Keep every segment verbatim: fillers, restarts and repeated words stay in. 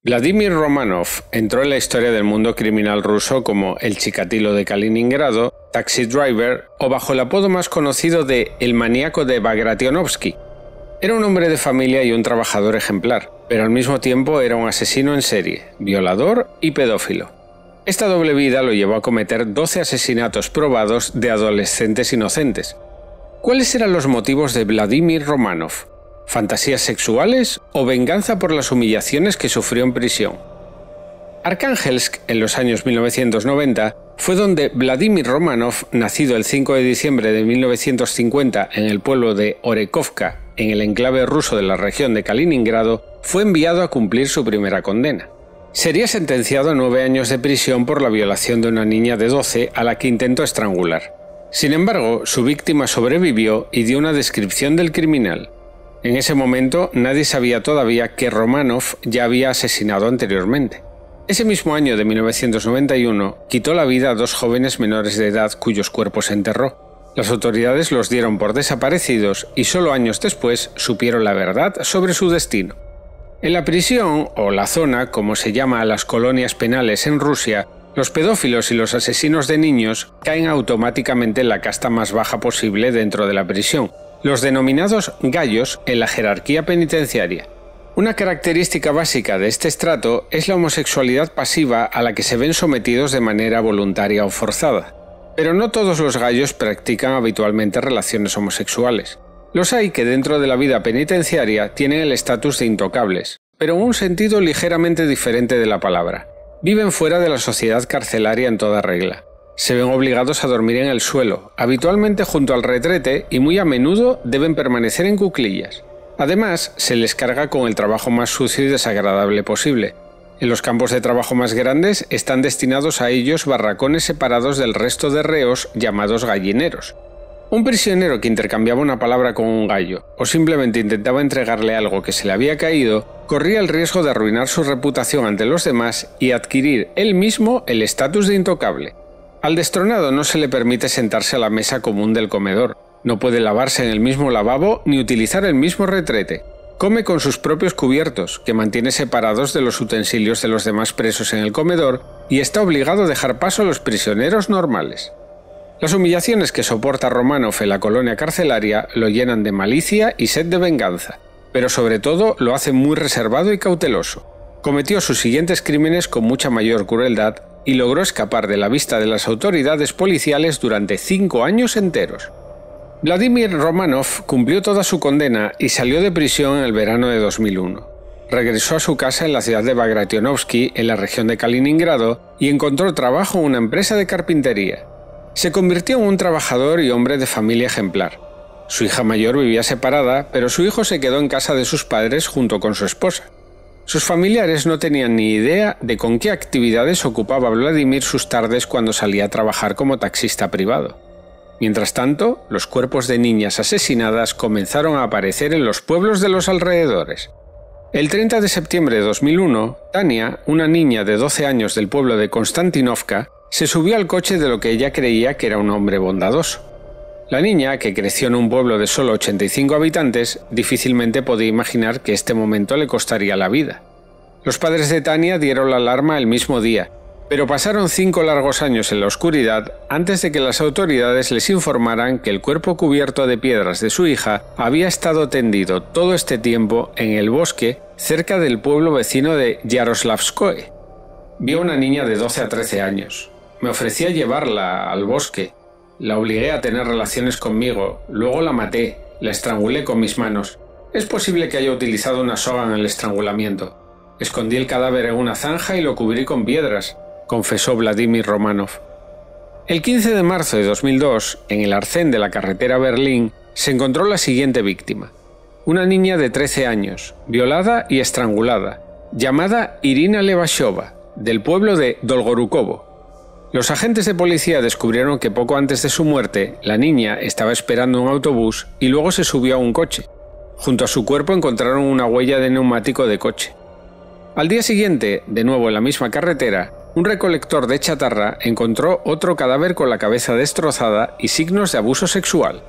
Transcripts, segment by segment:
Vladimir Romanov entró en la historia del mundo criminal ruso como el Chikatilo de Kaliningrado, Taxi Driver o bajo el apodo más conocido de El maníaco de Bagrationovsky. Era un hombre de familia y un trabajador ejemplar, pero al mismo tiempo era un asesino en serie, violador y pedófilo. Esta doble vida lo llevó a cometer doce asesinatos probados de adolescentes inocentes. ¿Cuáles eran los motivos de Vladimir Romanov? ¿Fantasías sexuales o venganza por las humillaciones que sufrió en prisión? Archangelsk, en los años mil novecientos noventa, fue donde Vladimir Romanov, nacido el cinco de diciembre de mil novecientos cincuenta en el pueblo de Orekovka, en el enclave ruso de la región de Kaliningrado, fue enviado a cumplir su primera condena. Sería sentenciado a nueve años de prisión por la violación de una niña de doce a la que intentó estrangular. Sin embargo, su víctima sobrevivió y dio una descripción del criminal. En ese momento nadie sabía todavía que Romanov ya había asesinado anteriormente. Ese mismo año de mil novecientos noventa y uno quitó la vida a dos jóvenes menores de edad cuyos cuerpos enterró. Las autoridades los dieron por desaparecidos y solo años después supieron la verdad sobre su destino. En la prisión, o la zona, como se llama a las colonias penales en Rusia, los pedófilos y los asesinos de niños caen automáticamente en la casta más baja posible dentro de la prisión, los denominados gallos en la jerarquía penitenciaria. Una característica básica de este estrato es la homosexualidad pasiva a la que se ven sometidos de manera voluntaria o forzada. Pero no todos los gallos practican habitualmente relaciones homosexuales. Los hay que dentro de la vida penitenciaria tienen el estatus de intocables, pero en un sentido ligeramente diferente de la palabra. Viven fuera de la sociedad carcelaria en toda regla. Se ven obligados a dormir en el suelo, habitualmente junto al retrete, y muy a menudo deben permanecer en cuclillas. Además, se les carga con el trabajo más sucio y desagradable posible. En los campos de trabajo más grandes están destinados a ellos barracones separados del resto de reos llamados gallineros. Un prisionero que intercambiaba una palabra con un gallo, o simplemente intentaba entregarle algo que se le había caído, corría el riesgo de arruinar su reputación ante los demás y adquirir él mismo el estatus de intocable. Al destronado no se le permite sentarse a la mesa común del comedor, no puede lavarse en el mismo lavabo ni utilizar el mismo retrete. Come con sus propios cubiertos, que mantiene separados de los utensilios de los demás presos en el comedor, y está obligado a dejar paso a los prisioneros normales. Las humillaciones que soporta Romanov en la colonia carcelaria lo llenan de malicia y sed de venganza, pero sobre todo lo hace muy reservado y cauteloso. Cometió sus siguientes crímenes con mucha mayor crueldad y logró escapar de la vista de las autoridades policiales durante cinco años enteros. Vladimir Romanov cumplió toda su condena y salió de prisión en el verano de dos mil uno. Regresó a su casa en la ciudad de Bagrationovsky, en la región de Kaliningrado, y encontró trabajo en una empresa de carpintería. Se convirtió en un trabajador y hombre de familia ejemplar. Su hija mayor vivía separada, pero su hijo se quedó en casa de sus padres junto con su esposa. Sus familiares no tenían ni idea de con qué actividades ocupaba Vladimir sus tardes cuando salía a trabajar como taxista privado. Mientras tanto, los cuerpos de niñas asesinadas comenzaron a aparecer en los pueblos de los alrededores. El treinta de septiembre de dos mil uno, Tania, una niña de doce años del pueblo de Konstantinovka, se subió al coche de lo que ella creía que era un hombre bondadoso. La niña, que creció en un pueblo de solo ochenta y cinco habitantes, difícilmente podía imaginar que este momento le costaría la vida. Los padres de Tania dieron la alarma el mismo día, pero pasaron cinco largos años en la oscuridad antes de que las autoridades les informaran que el cuerpo cubierto de piedras de su hija había estado tendido todo este tiempo en el bosque cerca del pueblo vecino de Yaroslavskoye. Vi a una niña de doce a trece años. Me ofrecí a llevarla al bosque. La obligué a tener relaciones conmigo, luego la maté, la estrangulé con mis manos. Es posible que haya utilizado una soga en el estrangulamiento. Escondí el cadáver en una zanja y lo cubrí con piedras, confesó Vladimir Romanov. El quince de marzo de dos mil dos, en el arcén de la carretera a Berlín, se encontró la siguiente víctima. Una niña de trece años, violada y estrangulada, llamada Irina Levashova, del pueblo de Dolgorukovo. Los agentes de policía descubrieron que poco antes de su muerte, la niña estaba esperando un autobús y luego se subió a un coche. Junto a su cuerpo encontraron una huella de neumático de coche. Al día siguiente, de nuevo en la misma carretera, un recolector de chatarra encontró otro cadáver con la cabeza destrozada y signos de abuso sexual.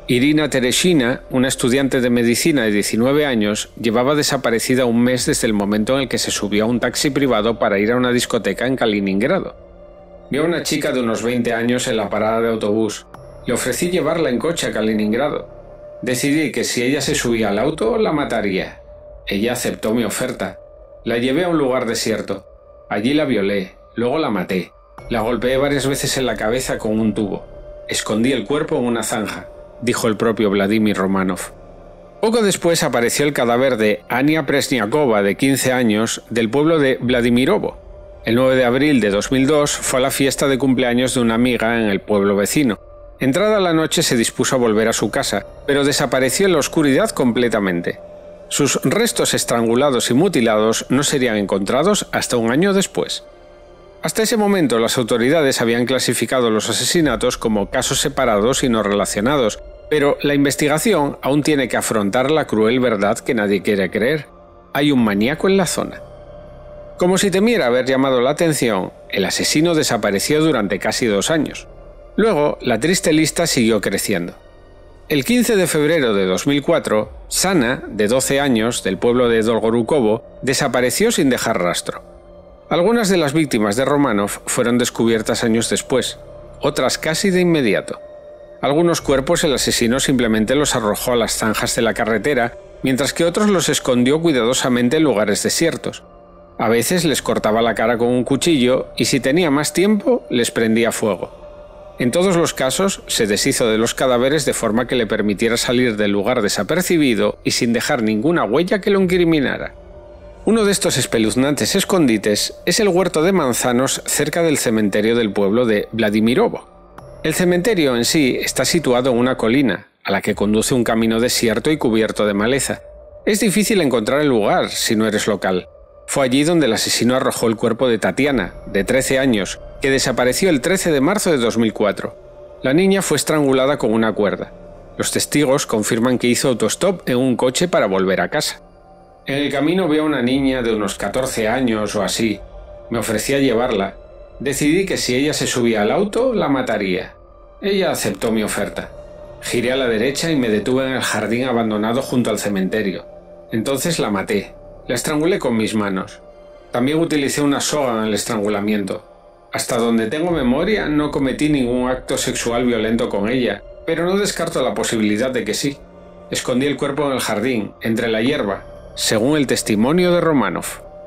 Irina Tereshina, una estudiante de medicina de diecinueve años, llevaba desaparecida un mes desde el momento en el que se subió a un taxi privado para ir a una discoteca en Kaliningrado. Vi a una chica de unos veinte años en la parada de autobús. Le ofrecí llevarla en coche a Kaliningrado. Decidí que si ella se subía al auto, la mataría. Ella aceptó mi oferta. La llevé a un lugar desierto. Allí la violé, luego la maté. La golpeé varias veces en la cabeza con un tubo. Escondí el cuerpo en una zanja, dijo el propio Vladimir Romanov. Poco después apareció el cadáver de Ania Presniakova, de quince años, del pueblo de Vladimirovo. El nueve de abril de dos mil dos fue a la fiesta de cumpleaños de una amiga en el pueblo vecino. Entrada la noche se dispuso a volver a su casa, pero desapareció en la oscuridad completamente. Sus restos estrangulados y mutilados no serían encontrados hasta un año después. Hasta ese momento las autoridades habían clasificado los asesinatos como casos separados y no relacionados, pero la investigación aún tiene que afrontar la cruel verdad que nadie quiere creer. Hay un maníaco en la zona. Como si temiera haber llamado la atención, el asesino desapareció durante casi dos años. Luego, la triste lista siguió creciendo. El quince de febrero de dos mil cuatro, Sana, de doce años, del pueblo de Dolgorukovo, desapareció sin dejar rastro. Algunas de las víctimas de Romanov fueron descubiertas años después, otras casi de inmediato. Algunos cuerpos el asesino simplemente los arrojó a las zanjas de la carretera, mientras que otros los escondió cuidadosamente en lugares desiertos. A veces les cortaba la cara con un cuchillo y si tenía más tiempo, les prendía fuego. En todos los casos, se deshizo de los cadáveres de forma que le permitiera salir del lugar desapercibido y sin dejar ninguna huella que lo incriminara. Uno de estos espeluznantes escondites es el huerto de manzanos cerca del cementerio del pueblo de Vladimirovo. El cementerio en sí está situado en una colina, a la que conduce un camino desierto y cubierto de maleza. Es difícil encontrar el lugar si no eres local. Fue allí donde el asesino arrojó el cuerpo de Tatiana, de trece años, que desapareció el trece de marzo de dos mil cuatro. La niña fue estrangulada con una cuerda. Los testigos confirman que hizo autostop en un coche para volver a casa. En el camino vi a una niña de unos catorce años o así. Me ofrecía llevarla. Decidí que si ella se subía al auto, la mataría. Ella aceptó mi oferta. Giré a la derecha y me detuve en el jardín abandonado junto al cementerio. Entonces la maté. La estrangulé con mis manos. También utilicé una soga en el estrangulamiento. Hasta donde tengo memoria, no cometí ningún acto sexual violento con ella, pero no descarto la posibilidad de que sí. Escondí el cuerpo en el jardín, entre la hierba, según el testimonio de Romanov.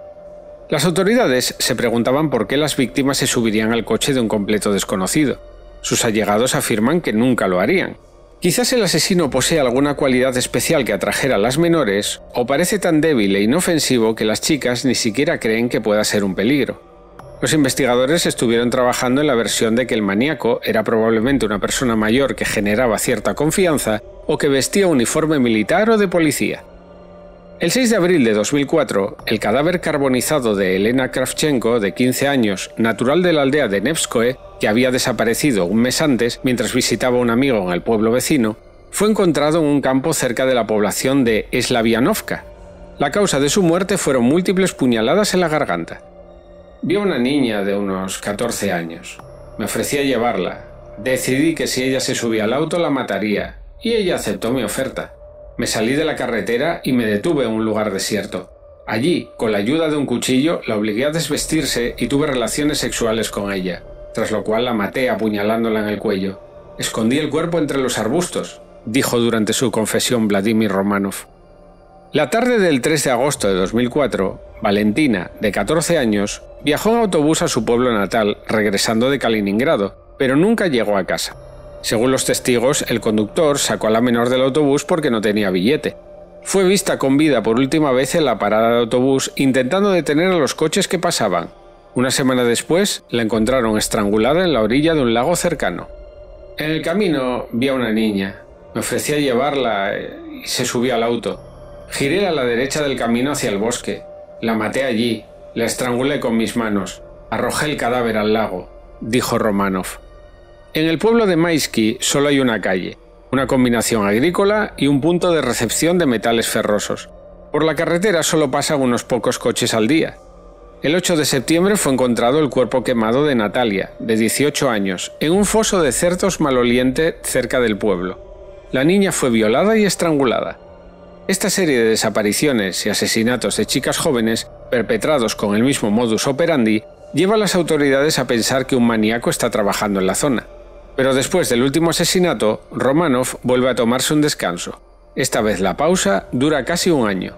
Las autoridades se preguntaban por qué las víctimas se subirían al coche de un completo desconocido. Sus allegados afirman que nunca lo harían. Quizás el asesino posee alguna cualidad especial que atrajera a las menores, o parece tan débil e inofensivo que las chicas ni siquiera creen que pueda ser un peligro. Los investigadores estuvieron trabajando en la versión de que el maníaco era probablemente una persona mayor que generaba cierta confianza o que vestía uniforme militar o de policía. El seis de abril de dos mil cuatro, el cadáver carbonizado de Elena Kravchenko, de quince años, natural de la aldea de Nevskoe, que había desaparecido un mes antes mientras visitaba a un amigo en el pueblo vecino, fue encontrado en un campo cerca de la población de Slavianovka. La causa de su muerte fueron múltiples puñaladas en la garganta. Vi a una niña de unos catorce años. Me ofrecía llevarla. Decidí que si ella se subía al auto la mataría, y ella aceptó mi oferta. Me salí de la carretera y me detuve en un lugar desierto. Allí, con la ayuda de un cuchillo, la obligué a desvestirse y tuve relaciones sexuales con ella, tras lo cual la maté apuñalándola en el cuello. Escondí el cuerpo entre los arbustos, dijo durante su confesión Vladimir Romanov. La tarde del tres de agosto de dos mil cuatro, Valentina, de catorce años, viajó en autobús a su pueblo natal, regresando de Kaliningrado, pero nunca llegó a casa. Según los testigos, el conductor sacó a la menor del autobús porque no tenía billete. Fue vista con vida por última vez en la parada de autobús intentando detener a los coches que pasaban. Una semana después, la encontraron estrangulada en la orilla de un lago cercano. En el camino vi a una niña. Me ofrecía llevarla y se subió al auto. Giré a la derecha del camino hacia el bosque. La maté allí. La estrangulé con mis manos. Arrojé el cadáver al lago, dijo Romanov. En el pueblo de Maisky solo hay una calle, una combinación agrícola y un punto de recepción de metales ferrosos. Por la carretera solo pasan unos pocos coches al día. El ocho de septiembre fue encontrado el cuerpo quemado de Natalia, de dieciocho años, en un foso de cerdos maloliente cerca del pueblo. la niña fue violada y estrangulada. Esta serie de desapariciones y asesinatos de chicas jóvenes, perpetrados con el mismo modus operandi, lleva a las autoridades a pensar que un maníaco está trabajando en la zona. Pero después del último asesinato, Romanov vuelve a tomarse un descanso. Esta vez la pausa dura casi un año.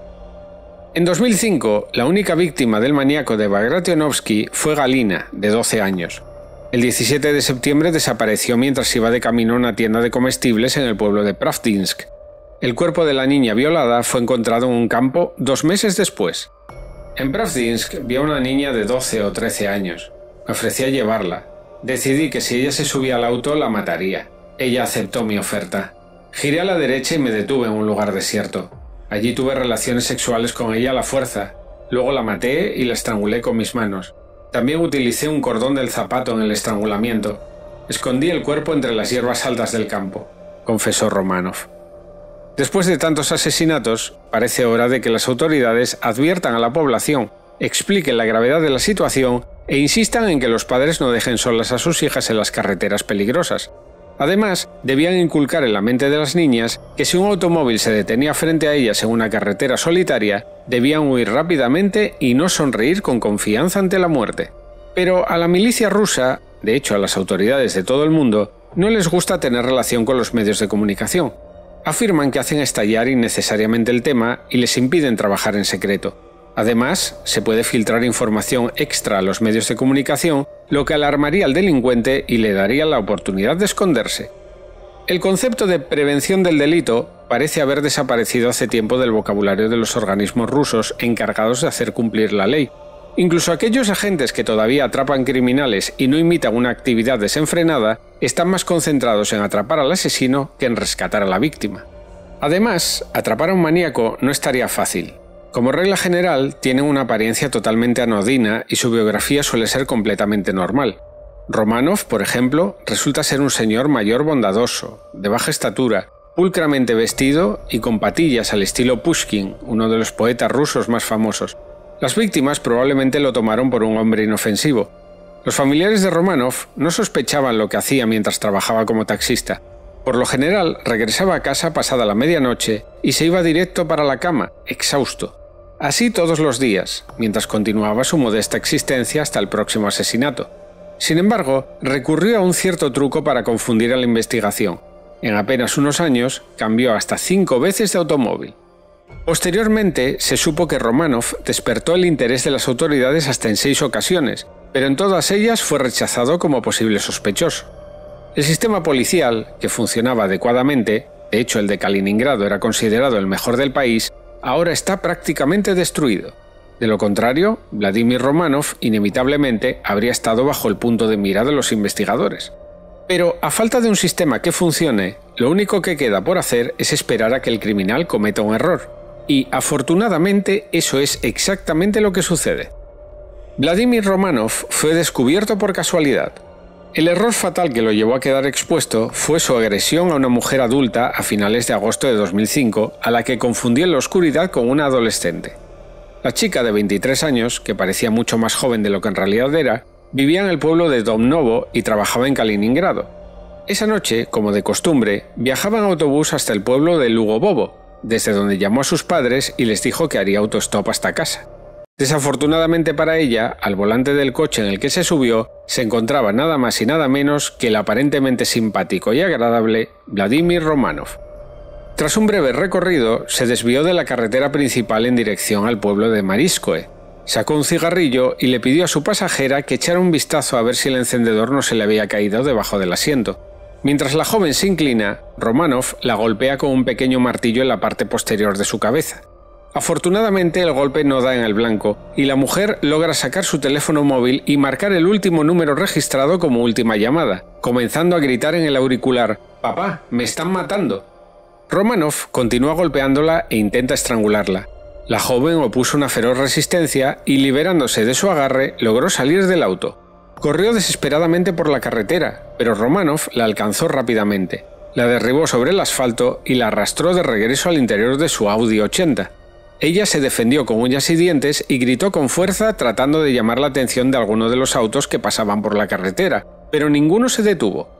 En dos mil cinco, la única víctima del maníaco de Bagrationovsky fue Galina, de doce años. El diecisiete de septiembre desapareció mientras iba de camino a una tienda de comestibles en el pueblo de Pravdinsk. El cuerpo de la niña violada fue encontrado en un campo dos meses después. En Pravdinsk vi a una niña de doce o trece años. Me ofrecí a llevarla. Decidí que si ella se subía al auto la mataría. Ella aceptó mi oferta. Giré a la derecha y me detuve en un lugar desierto. Allí tuve relaciones sexuales con ella a la fuerza. Luego la maté y la estrangulé con mis manos. También utilicé un cordón del zapato en el estrangulamiento. Escondí el cuerpo entre las hierbas altas del campo, confesó Romanov. Después de tantos asesinatos, parece hora de que las autoridades adviertan a la población, expliquen la gravedad de la situación e insistan en que los padres no dejen solas a sus hijas en las carreteras peligrosas. Además, debían inculcar en la mente de las niñas que si un automóvil se detenía frente a ellas en una carretera solitaria, debían huir rápidamente y no sonreír con confianza ante la muerte. Pero a la milicia rusa, de hecho a las autoridades de todo el mundo, no les gusta tener relación con los medios de comunicación. Afirman que hacen estallar innecesariamente el tema y les impiden trabajar en secreto. Además, se puede filtrar información extra a los medios de comunicación, lo que alarmaría al delincuente y le daría la oportunidad de esconderse. El concepto de prevención del delito parece haber desaparecido hace tiempo del vocabulario de los organismos rusos encargados de hacer cumplir la ley. Incluso aquellos agentes que todavía atrapan criminales y no imitan una actividad desenfrenada están más concentrados en atrapar al asesino que en rescatar a la víctima. Además, atrapar a un maníaco no estaría fácil. Como regla general, tienen una apariencia totalmente anodina y su biografía suele ser completamente normal. Romanov, por ejemplo, resulta ser un señor mayor bondadoso, de baja estatura, pulcramente vestido y con patillas al estilo Pushkin, uno de los poetas rusos más famosos. Las víctimas probablemente lo tomaron por un hombre inofensivo. Los familiares de Romanov no sospechaban lo que hacía mientras trabajaba como taxista. Por lo general, regresaba a casa pasada la medianoche y se iba directo para la cama, exhausto. Así todos los días, mientras continuaba su modesta existencia hasta el próximo asesinato. Sin embargo, recurrió a un cierto truco para confundir a la investigación. En apenas unos años, cambió hasta cinco veces de automóvil. Posteriormente, se supo que Romanov despertó el interés de las autoridades hasta en seis ocasiones, pero en todas ellas fue rechazado como posible sospechoso. El sistema policial, que funcionaba adecuadamente, de hecho el de Kaliningrado era considerado el mejor del país, ahora está prácticamente destruido. De lo contrario, Vladimir Romanov inevitablemente habría estado bajo el punto de mira de los investigadores. Pero a falta de un sistema que funcione, lo único que queda por hacer es esperar a que el criminal cometa un error. Y, afortunadamente, eso es exactamente lo que sucede. Vladimir Romanov fue descubierto por casualidad. El error fatal que lo llevó a quedar expuesto fue su agresión a una mujer adulta a finales de agosto de dos mil cinco, a la que confundió en la oscuridad con una adolescente. La chica de veintitrés años, que parecía mucho más joven de lo que en realidad era, vivía en el pueblo de Domnovo y trabajaba en Kaliningrado. Esa noche, como de costumbre, viajaba en autobús hasta el pueblo de Lugovovo, desde donde llamó a sus padres y les dijo que haría autostop hasta casa. Desafortunadamente para ella, al volante del coche en el que se subió, se encontraba nada más y nada menos que el aparentemente simpático y agradable Vladimir Romanov. Tras un breve recorrido, se desvió de la carretera principal en dirección al pueblo de Mariskoe. Sacó un cigarrillo y le pidió a su pasajera que echara un vistazo a ver si el encendedor no se le había caído debajo del asiento. Mientras la joven se inclina, Romanov la golpea con un pequeño martillo en la parte posterior de su cabeza. Afortunadamente el golpe no da en el blanco y la mujer logra sacar su teléfono móvil y marcar el último número registrado como última llamada, comenzando a gritar en el auricular: «¡Papá, me están matando!». Romanov continúa golpeándola e intenta estrangularla. La joven opuso una feroz resistencia y, liberándose de su agarre, logró salir del auto. Corrió desesperadamente por la carretera, pero Romanov la alcanzó rápidamente. La derribó sobre el asfalto y la arrastró de regreso al interior de su Audi ochenta. Ella se defendió con uñas y dientes y gritó con fuerza tratando de llamar la atención de alguno de los autos que pasaban por la carretera, pero ninguno se detuvo.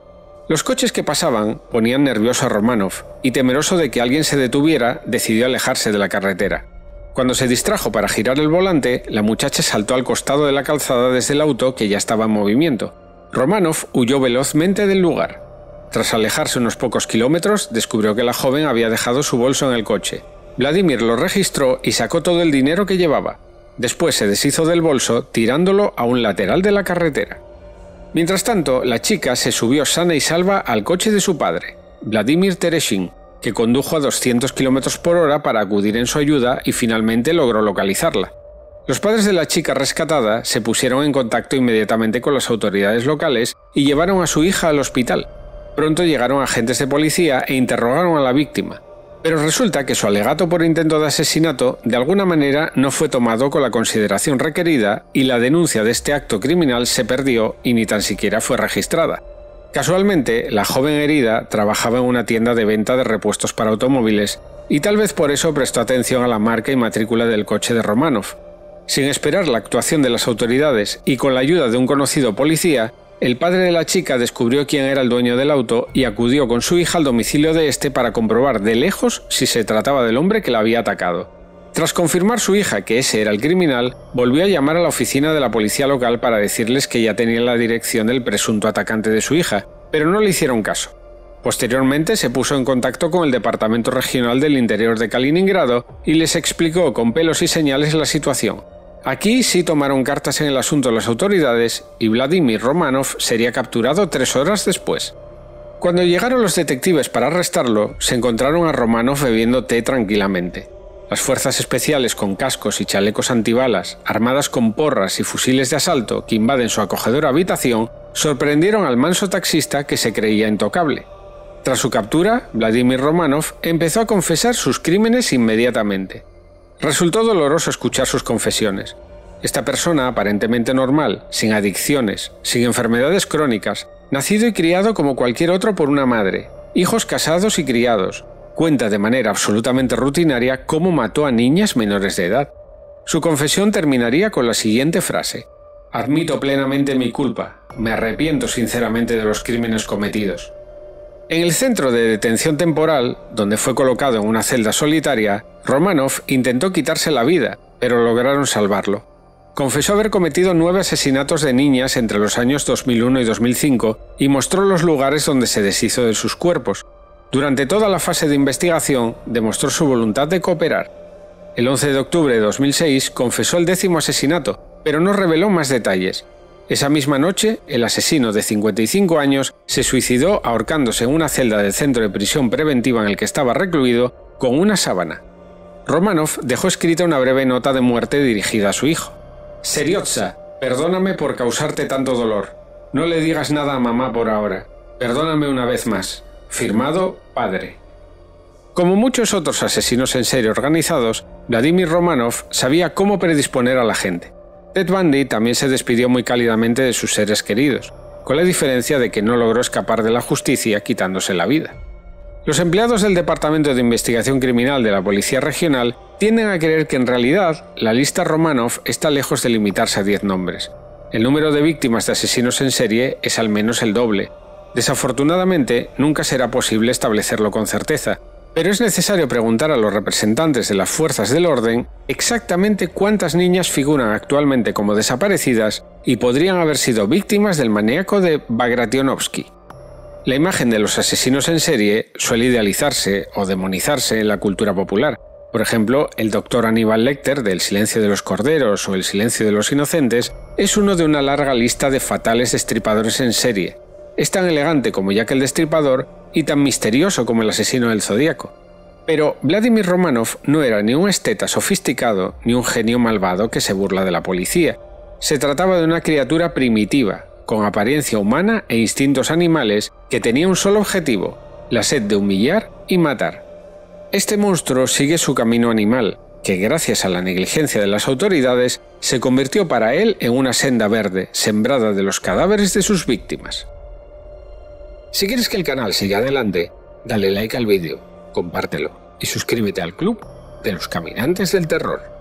Los coches que pasaban ponían nervioso a Romanov y, temeroso de que alguien se detuviera, decidió alejarse de la carretera. Cuando se distrajo para girar el volante, la muchacha saltó al costado de la calzada desde el auto que ya estaba en movimiento. Romanov huyó velozmente del lugar. Tras alejarse unos pocos kilómetros, descubrió que la joven había dejado su bolso en el coche. Vladimir lo registró y sacó todo el dinero que llevaba. Después se deshizo del bolso, tirándolo a un lateral de la carretera. Mientras tanto, la chica se subió sana y salva al coche de su padre, Vladimir Tereshin, que condujo a doscientos kilómetros por hora para acudir en su ayuda y finalmente logró localizarla. Los padres de la chica rescatada se pusieron en contacto inmediatamente con las autoridades locales y llevaron a su hija al hospital. Pronto llegaron agentes de policía e interrogaron a la víctima. Pero resulta que su alegato por intento de asesinato de alguna manera no fue tomado con la consideración requerida y la denuncia de este acto criminal se perdió y ni tan siquiera fue registrada. Casualmente, la joven herida trabajaba en una tienda de venta de repuestos para automóviles y tal vez por eso prestó atención a la marca y matrícula del coche de Romanov. Sin esperar la actuación de las autoridades y con la ayuda de un conocido policía, el padre de la chica descubrió quién era el dueño del auto y acudió con su hija al domicilio de este para comprobar de lejos si se trataba del hombre que la había atacado. Tras confirmar su hija que ese era el criminal, volvió a llamar a la oficina de la policía local para decirles que ya tenía la dirección del presunto atacante de su hija, pero no le hicieron caso. Posteriormente se puso en contacto con el Departamento Regional del Interior de Kaliningrado y les explicó con pelos y señales la situación. Aquí sí tomaron cartas en el asunto las autoridades y Vladimir Romanov sería capturado tres horas después. Cuando llegaron los detectives para arrestarlo, se encontraron a Romanov bebiendo té tranquilamente. Las fuerzas especiales con cascos y chalecos antibalas, armadas con porras y fusiles de asalto que invaden su acogedora habitación, sorprendieron al manso taxista que se creía intocable. Tras su captura, Vladimir Romanov empezó a confesar sus crímenes inmediatamente. Resultó doloroso escuchar sus confesiones. Esta persona aparentemente normal, sin adicciones, sin enfermedades crónicas, nacido y criado como cualquier otro por una madre, hijos casados y criados, cuenta de manera absolutamente rutinaria cómo mató a niñas menores de edad. Su confesión terminaría con la siguiente frase: «Admito plenamente mi culpa, me arrepiento sinceramente de los crímenes cometidos». En el centro de detención temporal, donde fue colocado en una celda solitaria, Romanov intentó quitarse la vida, pero lograron salvarlo. Confesó haber cometido nueve asesinatos de niñas entre los años dos mil uno y dos mil cinco y mostró los lugares donde se deshizo de sus cuerpos. Durante toda la fase de investigación, demostró su voluntad de cooperar. El once de octubre de dos mil seis confesó el décimo asesinato, pero no reveló más detalles. Esa misma noche, el asesino de cincuenta y cinco años se suicidó ahorcándose en una celda del centro de prisión preventiva en el que estaba recluido con una sábana. Romanov dejó escrita una breve nota de muerte dirigida a su hijo. «Seriotsa, perdóname por causarte tanto dolor. No le digas nada a mamá por ahora. Perdóname una vez más. Firmado, padre». Como muchos otros asesinos en serie organizados, Vladimir Romanov sabía cómo predisponer a la gente. Ted Bundy también se despidió muy cálidamente de sus seres queridos, con la diferencia de que no logró escapar de la justicia quitándose la vida. Los empleados del Departamento de Investigación Criminal de la Policía Regional tienden a creer que en realidad la lista Romanov está lejos de limitarse a diez nombres. El número de víctimas de asesinos en serie es al menos el doble. Desafortunadamente, nunca será posible establecerlo con certeza, pero es necesario preguntar a los representantes de las fuerzas del orden exactamente cuántas niñas figuran actualmente como desaparecidas y podrían haber sido víctimas del maníaco de Bagrationovsky. La imagen de los asesinos en serie suele idealizarse o demonizarse en la cultura popular. Por ejemplo, el doctor Aníbal Lecter de El silencio de los corderos o El silencio de los inocentes es uno de una larga lista de fatales destripadores en serie. Es tan elegante como Jack el Destripador y tan misterioso como el asesino del Zodíaco. Pero Vladimir Romanov no era ni un esteta sofisticado ni un genio malvado que se burla de la policía. Se trataba de una criatura primitiva, con apariencia humana e instintos animales, que tenía un solo objetivo: la sed de humillar y matar. Este monstruo sigue su camino animal, que gracias a la negligencia de las autoridades se convirtió para él en una senda verde, sembrada de los cadáveres de sus víctimas. Si quieres que el canal siga adelante, dale like al vídeo, compártelo y suscríbete al Club de los Caminantes del Terror.